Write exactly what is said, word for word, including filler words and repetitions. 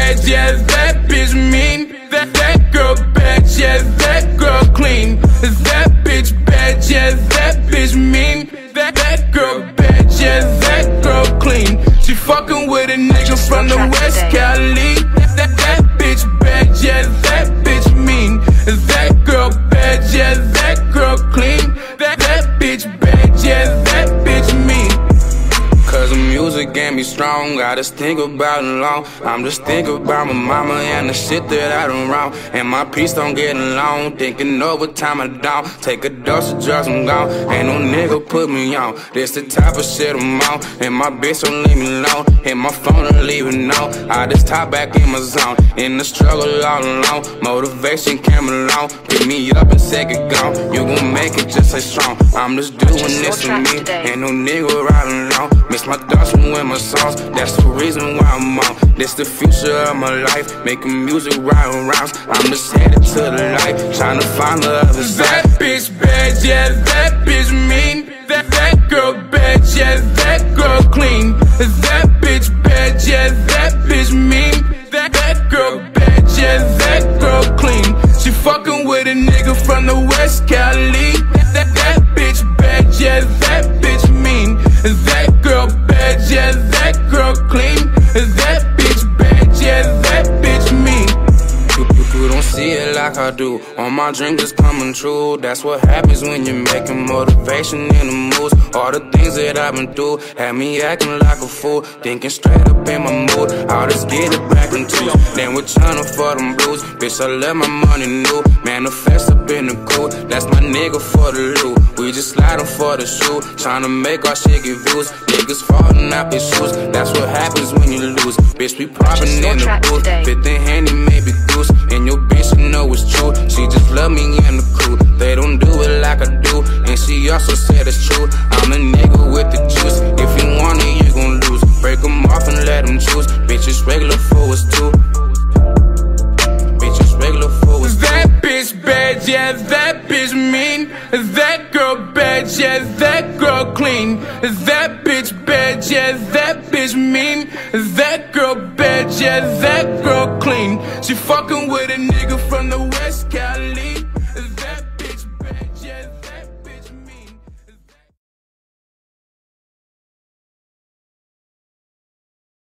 bad, yeah, that bitch mean. That, that girl bad, yeah, that girl clean. That bitch bad, yeah, that bitch mean. That, that girl bad, yeah, that girl clean. She fucking with a nigga from the West Cali. That, that bitch bad, yeah, that bitch mean. That girl bad, yeah, that girl clean. That, that bitch bad, yeah, that bitch mean. Cause the music get me strong, I just think about it long. I'm just thinking about my mama and the shit that I done wrong. And my peace don't get along, thinking over time I don't. Take a dose of drugs, I'm gone, ain't no nigga put me on. This the type of shit I'm on, and my bitch don't leave me alone. Hit my phone and leave it on, I just top back in my zone. In the struggle all alone, motivation came along. Pick me up and say get gone, you gon' make it just as strong. I'm just doing this for me, ain't no nigga riding along. Miss my thoughts from with my songs, that's the reason why I'm on. This the future of my life, making music right rounds. I'm just headed to the light, trying to find the other side. That bitch bad, yeah, that bitch mean. That, that girl bad, yeah, that girl clean. That bitch bad, yeah, that bitch mean. That, that girl bad, yeah, that girl clean. She fucking with a nigga from the West Cali. That, that bitch bad, yeah, that bitch mean. That girl bad, yeah, that girl clean. That bitch bad, yeah, that bitch mean. You, you, you don't see it like I do. All my dreams is coming true. That's what happens when you're making motivation in the moves. All the things that I've been through had me acting like a fool, thinking straight up in my mood. I'll just get it back in two. Then we're trying for them blues. Bitch, I love my money new. Manifest up in the cool. That's my nigga for the loot. We just sliding for the shoe, trying to make our shit get views. Niggas falling out their shoes. That's what happens when you lose. Bitch, we popping in the booth. Fit the handy, maybe goose. And your bitch, you know it's true. She just love me in the crew. They don't do it like I do, and she also said it's true. I'm a nigga with the juice. If you want it, you gon' lose. Break them off and let them choose. Bitch, it's regular for us too. Bitch, it's regular for us too. That bitch bad, yeah, that bitch mean. That girl bad, yeah, that girl clean. That bitch bad, yeah, that bitch mean. That girl bad, yeah, that girl clean. She fucking with a nigga